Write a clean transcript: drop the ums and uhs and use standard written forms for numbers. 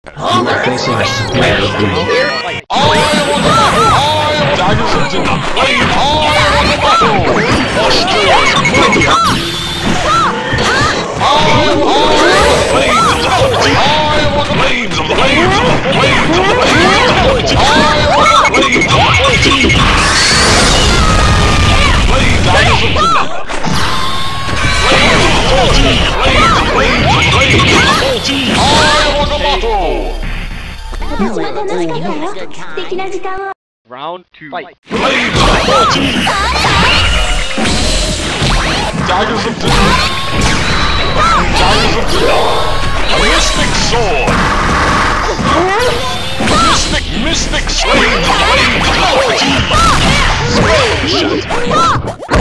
You are facing a square of green. Daggers of Dinner. Blade on the battle. Austria's mighty. Blades of the blades of the blades of the blades of the blades of the blades of the blades daggers of Dinner. Blades of the 40. Blades of the 40. I want a battle. 私は楽しかったよ。素敵な時間を。 Round 2. Fight. Blades of the 40. Daggers of Dinner. Daggers of Dinner. A mystic sword. Mystic blades of the 40. Spell shatter.